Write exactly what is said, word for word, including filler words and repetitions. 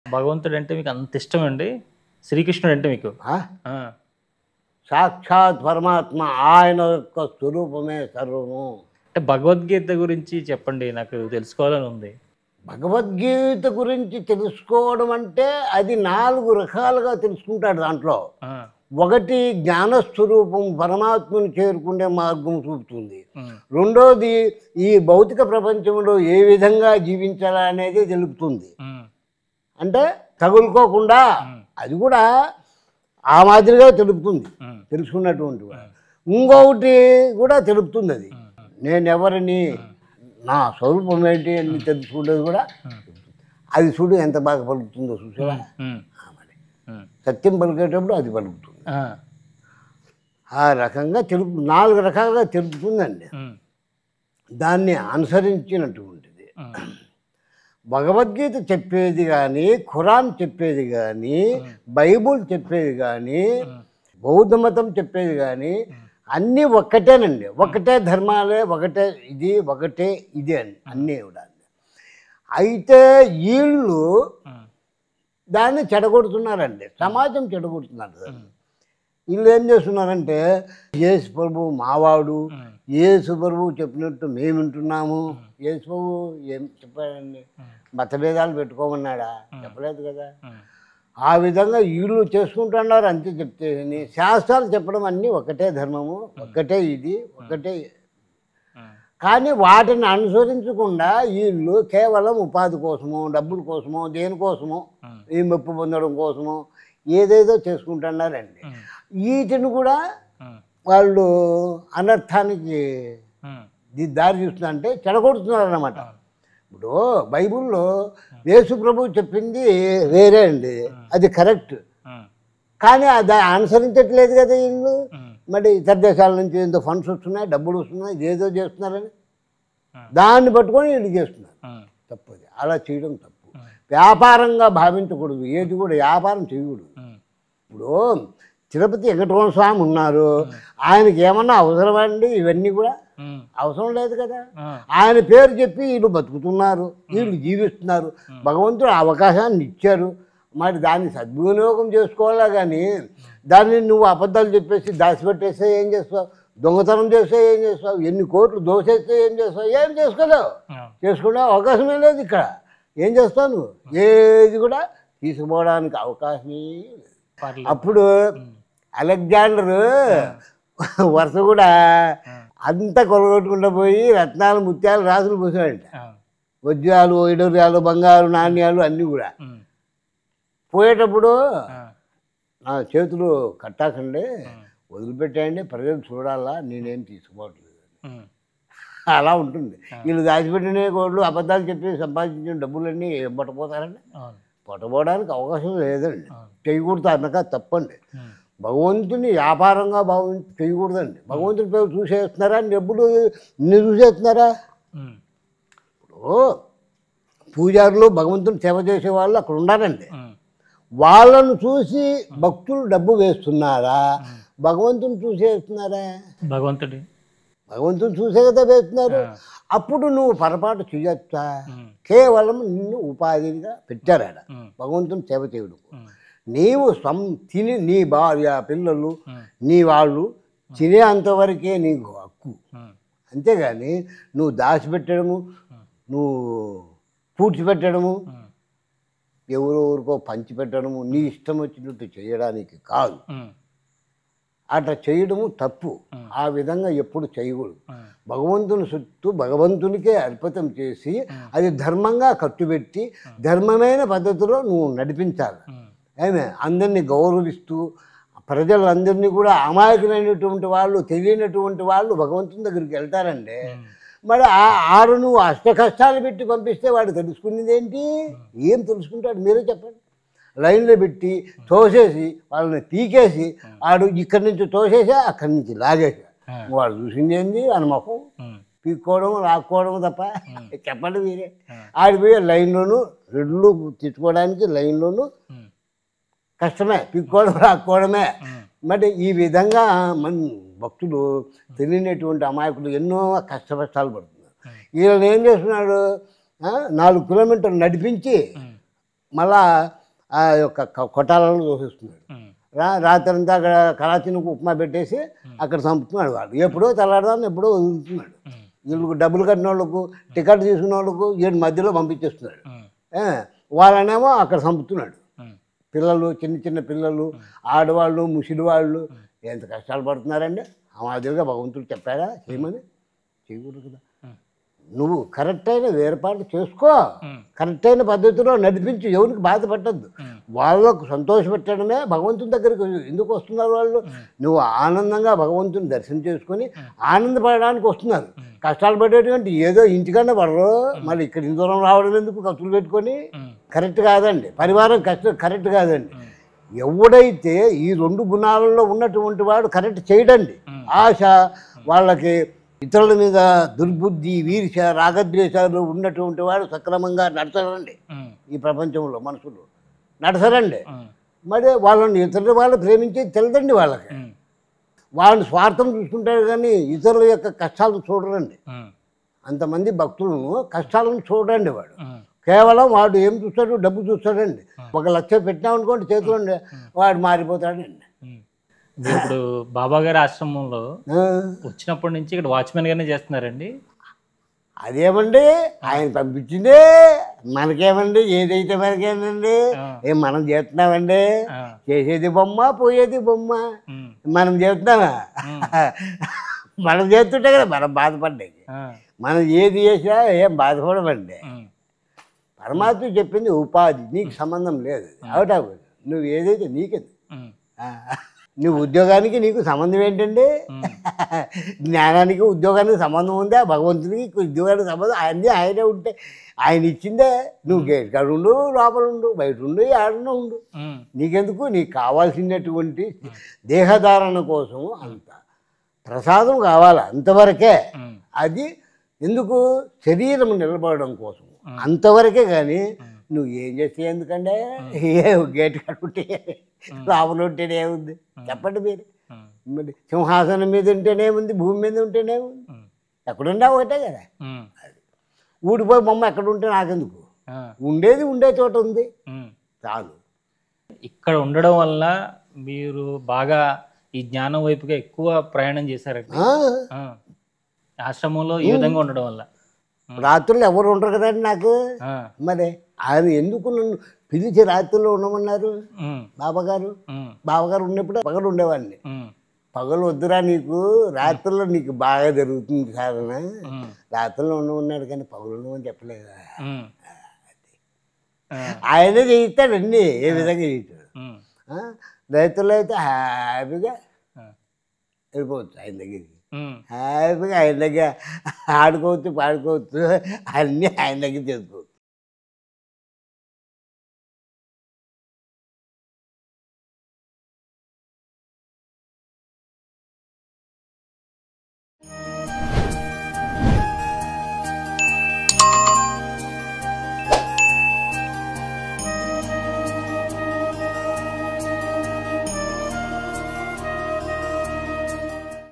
భగవంతుడు అంటే మీకు అంత ఇష్టం అండి? శ్రీకృష్ణుడు అంటే మీకు? సాక్షాత్ పరమాత్మ, ఆయన యొక్క స్వరూపమే సర్వము. అంటే భగవద్గీత గురించి చెప్పండి, నాకు తెలుసుకోవాలని ఉంది. భగవద్గీత గురించి తెలుసుకోవడం అంటే అది నాలుగు రకాలుగా తెలుసుకుంటాడు. దాంట్లో ఒకటి జ్ఞానస్వరూపం, పరమాత్మను చేరుకునే మార్గం చూపుతుంది. రెండోది ఈ భౌతిక ప్రపంచంలో ఏ విధంగా జీవించాలా అనేది తెలుపుతుంది. అంటే తగులుకోకుండా అది కూడా ఆ మాదిరిగా తెలుపుతుంది, తెలుసుకున్నటువంటి. ఇంకొకటి కూడా తెలుపుతుంది, అది నేనెవరిని, నా స్వరూపం ఏంటి అని తెలుసుకునేది కూడా. అది చూడు ఎంత బాగా పలుకుతుందో చూసావా? సత్యం పలికేటప్పుడు అది పలుకుతుంది. ఆ రకంగా తెలుపు నాలుగు రకాలుగా తెలుపుతుందండి. దాన్ని అనుసరించినటువంటిది భగవద్గీత చెప్పేది కానీ, ఖురాన్ చెప్పేది కానీ, బైబుల్ చెప్పేది కానీ, బౌద్ధ మతం చెప్పేది కానీ అన్నీ ఒక్కటేనండి. ఒకటే ధర్మాలే, ఒకటే ఇది, ఒకటే ఇది అని అన్నీ కూడా. అయితే వీళ్ళు దాన్ని చెడగొడుతున్నారండి, సమాజం చెడగొడుతున్నారు. వీళ్ళు ఏం చేస్తున్నారంటే యేసు ప్రభు మావాడు, యేసు ప్రభు చెప్పినట్టు మేము వింటున్నాము. యేసు ప్రభు ఏం చెప్పాడండి? మతభేదాలు పెట్టుకోమన్నాడా? చెప్పలేదు కదా. ఆ విధంగా వీళ్ళు చేసుకుంటున్నారు. అంతే చెప్తే శాస్త్రాలు చెప్పడం అన్నీ ఒకటే ధర్మము, ఒకటే ఇది, ఒకటే. కానీ వాటిని అనుసరించకుండా వీళ్ళు కేవలం ఉపాధి కోసమో, డబ్బుల కోసమో, దేనికోసమో, ఈ మెప్పు పొందడం కోసమో ఏదేదో చేసుకుంటున్నారండి. వీటిని కూడా వాళ్ళు అనర్థానికి దారి చూస్తున్నా అంటే చెడగొడుతున్నారు అన్నమాట. ఇప్పుడు బైబుల్లో యేసు ప్రభు చెప్పింది వేరే అండి, అది కరెక్ట్. కానీ అది అనుసరించట్లేదు కదా వీళ్ళు. మరి ఇతర దేశాల నుంచి ఎంతో ఫండ్స్ వస్తున్నాయి, డబ్బులు వస్తున్నాయి, ఏదో చేస్తున్నారని దాన్ని పట్టుకొని వీళ్ళు చేస్తున్నారు. తప్పది, అలా చేయడం తప్పు. వ్యాపారంగా భావించకూడదు, ఏది కూడా వ్యాపారం చేయకూడదు. ఇప్పుడు తిరుపతి వెంకటరమణ స్వామి ఉన్నారు, ఆయనకి ఏమన్నా అవసరమండి? ఇవన్నీ కూడా అవసరం లేదు కదా. ఆయన పేరు చెప్పి వీళ్ళు బతుకుతున్నారు, వీళ్ళు జీవిస్తున్నారు. భగవంతుడు అవకాశాన్ని ఇచ్చారు, మరి దాన్ని సద్వినియోగం చేసుకోవాలా. కానీ దాన్ని నువ్వు అబద్ధాలు చెప్పేసి దాచిపెట్టేస్తే ఏం చేస్తావు? దొంగతనం చేస్తే ఏం చేస్తావు? ఎన్ని కోట్లు దోసేస్తే ఏం చేస్తావు? ఏం చేసుకోలేవు, చేసుకునే అవకాశమే లేదు ఇక్కడ. ఏం చేస్తావు నువ్వు? ఏది కూడా తీసుకుపోవడానికి అవకాశమే లేదు. అప్పుడు అలెగ్జాండర్ వరుస కూడా అంతా కొలగొట్టుకుంటూ పోయి రత్నాలు, ముత్యాలు, రాసులు పోసాడంట. వజ్రాలు, వైడూర్యాలు, బంగారు నాణ్యాలు అన్నీ కూడా. పోయేటప్పుడు నా చేతులు కట్టాకండి, వదిలిపెట్టేయండి, ప్రజలు చూడాలా, నేనేం తీసుకోవట్లేదు. అలా ఉంటుంది. వీళ్ళు దాచిపెట్టిన కోళ్ళు అబద్ధాలు చెప్పి సంపాదించిన డబ్బులన్నీ పట్టపోతారండి. పట్టపోవడానికి అవకాశం లేదండి. చేయకూడదు అన్నక తప్పండి. భగవంతుని వ్యాపారంగా భావించి చేయకూడదండి. భగవంతుని పేరు చూసేస్తున్నారా? డబ్బులు నిన్ను చూసేస్తున్నారా? ఇప్పుడు పూజారులు, భగవంతుని సేవ చేసే వాళ్ళు అక్కడ ఉండాలండి. వాళ్ళను చూసి భక్తులు డబ్బు వేస్తున్నారా? భగవంతుని చూసేస్తున్నారా? భగవంతుడి భగవంతుని చూసే కదా వేస్తున్నారు. అప్పుడు నువ్వు పొరపాటు చేయొచ్చా? కేవలం నిన్ను ఉపాధిగా పెట్టారాడ భగవంతుని సేవ చేయడం. నీవు సం తిని నీ భార్య, పిల్లలు, నీ వాళ్ళు తినే అంతవరకే నీకు హక్కు. అంతేగాని నువ్వు దాచిపెట్టడము, నువ్వు పూడ్చిపెట్టడము, ఎవరెవరికో పంచిపెట్టడము, నీ ఇష్టం వచ్చినట్టు చేయడానికి కాదు. అట్లా చేయడము తప్పు. ఆ విధంగా ఎప్పుడు చేయకూడదు. భగవంతుని సొత్తు భగవంతునికే అర్పితం చేసి అది ధర్మంగా కట్టుబెట్టి ధర్మమైన పద్ధతిలో నువ్వు నడిపించాలి. ఏమే అందరినీ గౌరవిస్తూ ప్రజలందరినీ కూడా అమాయకులైనటువంటి వాళ్ళు, తెలియనటువంటి వాళ్ళు భగవంతుని దగ్గరికి వెళ్తారండి. మరి ఆ ఆరు నువ్వు అష్ట కష్టాలు పెట్టి పంపిస్తే వాడు తెలుసుకునేది ఏంటి? ఏం తెలుసుకుంటాడు? మీరే చెప్పండి. లైన్లో పెట్టి తోసేసి వాళ్ళని పీకేసి వాడు ఇక్కడి నుంచి తోసేసి అక్కడి నుంచి లాగేసి వాడు చూసింది ఏంది? అని మొహం పీక్కోవడం, లాక్కోవడం తప్ప చెప్పండి మీరే. ఆడిపోయి లైన్లోనూ రెడ్లు తెచ్చుకోవడానికి లైన్లోనూ కష్టమే, పీక్కోవడం, లాక్కోవడమే. మరి ఈ విధంగా మన భక్తులు తెలియనటువంటి అమాయకులు ఎన్నో కష్టపష్టాలు పడుతున్నారు. ఈయన ఏం చేస్తున్నాడు? నాలుగు కిలోమీటర్లు నడిపించి మళ్ళా ఆ యొక్క క- కొట్టాలలో దోషిస్తున్నాడు. ఉమ్, రా రాత్రి అంతా అక్కడ కరాచీనికి ఉప్మా పెట్టేసి అక్కడ చంపుతున్నాడు. వాడు ఎప్పుడో తెల్లాడదాన్ని ఎప్పుడో వదులుతున్నాడు. ఉమ్, వీళ్ళకు డబ్బులు కట్టిన వాళ్ళకు టికెట్ తీసుకున్న వాళ్ళకు ఏడు మధ్యలో పంపించేస్తున్నాడు. ఉమ్, ఏ, వాళ్ళనేమో అక్కడ చంపుతున్నాడు. ఉమ్, పిల్లలు, చిన్న చిన్న పిల్లలు, ఆడవాళ్ళు, ముసిడి వాళ్ళు ఎంత కష్టాలు పడుతున్నారండి. ఆ మాదిరిగా భగవంతుడు చెప్పాడా చేయమని? చేయకూడదు కదా. ఉమ్, నువ్వు కరెక్ట్ అయిన వేరుపాటు చేసుకో, ఉమ్, కరెక్ట్ అయిన పద్ధతిలో నడిపించు, ఎవరికి బాధపట్టద్దు. ఉమ్, వాళ్ళకు సంతోషపెట్టడమే భగవంతుని దగ్గరికి ఎందుకు వస్తున్నారు వాళ్ళు? నువ్వు ఆనందంగా భగవంతుని దర్శనం చేసుకొని ఆనందపడడానికి వస్తున్నారు. కష్టాలు పడేటువంటి ఏదో ఇంటికన్నా పడరు, మళ్ళీ ఇక్కడ ఇంత దూరం రావడం ఎందుకు ఖర్చులు పెట్టుకొని? ఉమ్, కరెక్ట్ కాదండి. పరివారం కష్టం కరెక్ట్ కాదండి. ఎవడైతే ఈ రెండు గుణాలలో ఉన్నటువంటి వాడు కరెక్ట్ చేయడండి. ఆశ, వాళ్ళకి ఇతరుల మీద దుర్బుద్ధి, ఈర్ష్య, రాగద్వేషాలు ఉన్నటువంటి వాడు సక్రమంగా నడచరండి. ఉమ్, ఈ ప్రపంచంలో మనుషులు నడచరండి. ఉమ్, మరి వాళ్ళని ఇతరుల వాళ్ళు ప్రేమించేది తెలియదండి వాళ్ళకి. ఉమ్, వాళ్ళని స్వార్థం చూసుకుంటారు కానీ ఇతరుల యొక్క కష్టాలను చూడరండి. ఉమ్, అంతమంది భక్తులను కష్టాలను చూడండి. వాడు ఉమ్, కేవలం వాడు ఏం చూస్తాడు? డబ్బు చూస్తాడండి. ఒక లక్ష పెట్టినామనుకోండి చేతిలో వాడు మారిపోతాడండి. ఉమ్. మీరు ఇప్పుడు బాబా గారి ఆశ్రమంలో ఆ, వచ్చినప్పటి నుంచి ఇక్కడ వాచ్మెన్ గానే చేస్తున్నారండి? అదేమండి ఆయన పంపించిందే మనకేమండి, ఏదైతే మనకేనండి. ఆ, ఏం మనం చేస్తున్నామండి? ఆ, చేసేది బొమ్మ, పోయేది బొమ్మ. ఉమ్, మనం చేస్తున్నామా? ఉమ్, మనం చేస్తుంటే కదా మనం బాధపడ్డాయి. ఆ, మనం ఏది చేసినా ఏం బాధపడమండి. ఉమ్, పరమాత్మ చెప్పింది ఉపాధి, నీకు సంబంధం లేదు. అవుటా? నువ్వు ఏదైతే నీకేది. ఉమ్, నువ్వు ఉద్యోగానికి నీకు సంబంధం ఏంటండి? జ్ఞానానికి ఉద్యోగానికి సంబంధం ఉందా? భగవంతునికి ఉద్యోగానికి సంబంధం ఆయనది. ఆయనే ఉంటే ఆయన ఇచ్చిందే. నువ్వు గేట్ కాడ ఉండు, లోపల ఉండు, బయట ఉండు, ఆడనే ఉండు. ఉమ్, నీకెందుకు? నీకు కావాల్సినటువంటి దేహధారణ కోసం అంత ప్రసాదం కావాలి, అంతవరకే. ఉమ్, అది ఎందుకు? శరీరం నిలబడడం కోసం అంతవరకే. కానీ నువ్వు ఏం చేస్తే ఎందుకంటే ఏ గేట్ కట్టుకుంటే లోపల ఉంటేనే ఏముంది చెప్పండి మీరు? ఉమ్, మరి సింహాసనం మీద ఉంటేనేముంది, భూమి మీద ఉంటేనేముంది? ఉమ్, ఎక్కడుండా ఒకటే కదా. ఉమ్, ఊడిపోయి బొమ్మ ఎక్కడ ఉంటే నాకెందుకు? ఆ, ఉండేది ఉండే చోట ఉంది ఉమ్. చాలు. ఇక్కడ ఉండడం వల్ల మీరు బాగా ఈ జ్ఞానం వైపుగా ఎక్కువ ప్రయాణం చేశారండి. ఆ, ఆ, ఆశ్రమంలో ఈ విధంగా ఉండడం వల్ల. రాత్రులు ఎవరు ఉండరు కదండి నాకు. ఆ, మరి ఆయన ఎందుకు నన్ను పిలిచి రాత్రుల్లో ఉండమన్నారు? ఉమ్, బాబాగారు ఉమ్, బాబాగారు ఉన్నప్పుడు పగలు ఉండేవాడిని. ఉమ్, పగలు వద్దురా నీకు, రాత్రుల్లో నీకు బాగా జరుగుతుంది సారన. ఉమ్, రాత్రుల్లో ఉండమన్నాడు కానీ పగలు ఉండమని చెప్పలేదు. ఉమ్, ఆ, ఆయనే చేయిస్తాడండి, ఏ విధంగా చేయిస్తాడు. ఉమ్, ఆ, రైతుల్లో అయితే హ్యాపీగా ఆ, వెళ్ళిపోవచ్చు ఆయన దగ్గరికి. ఉమ్, హ్యాపీగా ఆయన దగ్గర ఆడుకోవచ్చు, పాడుకోవచ్చు, అన్నీ ఆయన దగ్గర చేసుకోవచ్చు.